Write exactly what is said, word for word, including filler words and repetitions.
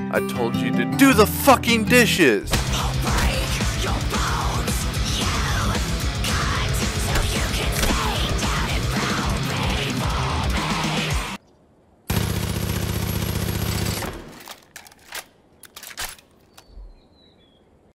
I told you to do the fucking dishes! I'll break your